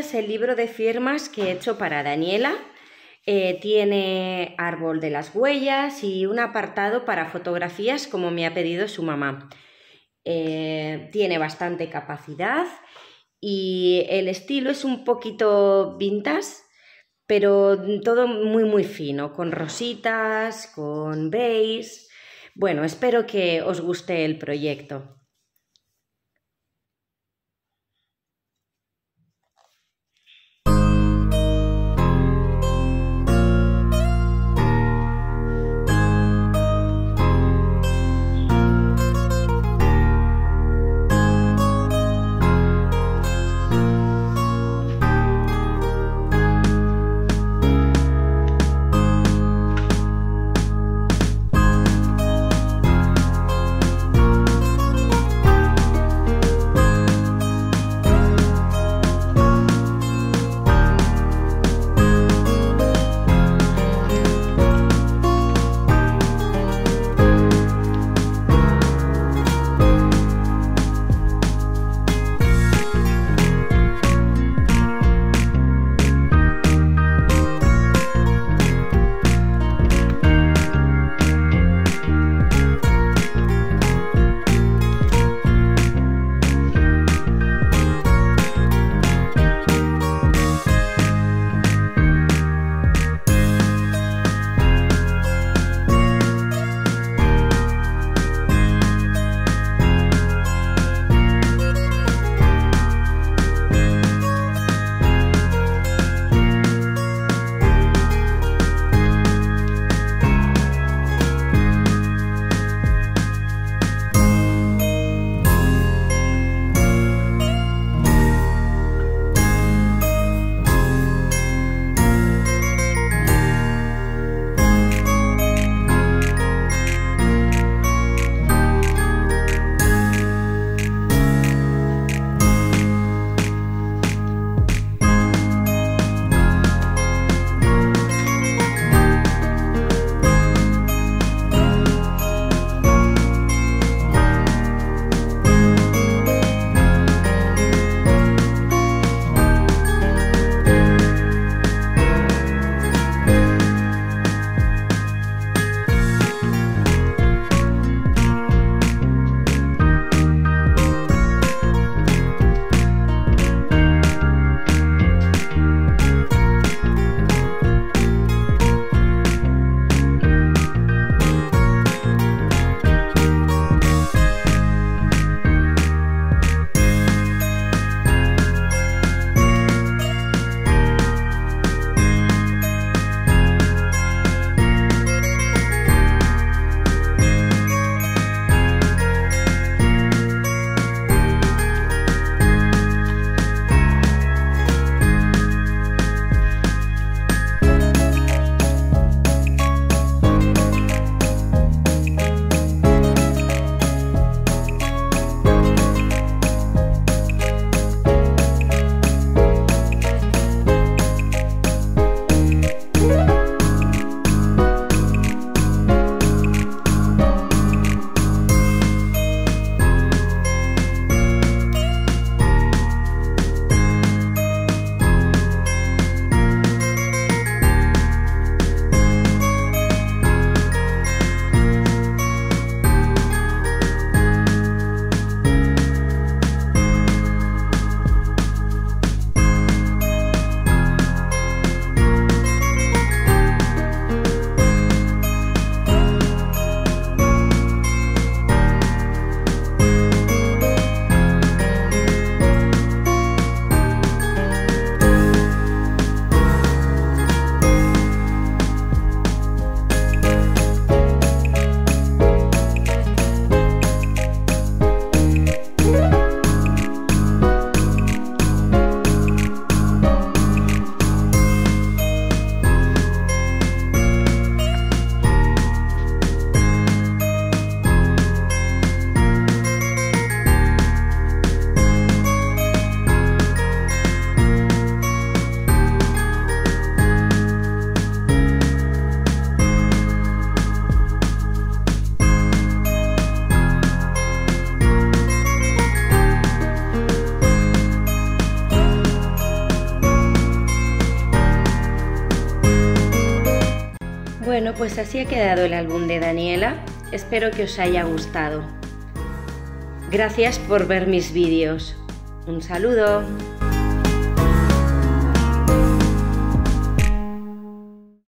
es el libro de firmas que he hecho para Daniela. Tiene árbol de las huellas y un apartado para fotografías como me ha pedido su mamá. Tiene bastante capacidad y el estilo es un poquito vintage, pero todo muy fino, con rositas, con beige. Bueno, espero que os guste el proyecto. Bueno, pues así ha quedado el álbum de Daniela. Espero que os haya gustado. Gracias por ver mis vídeos. Un saludo.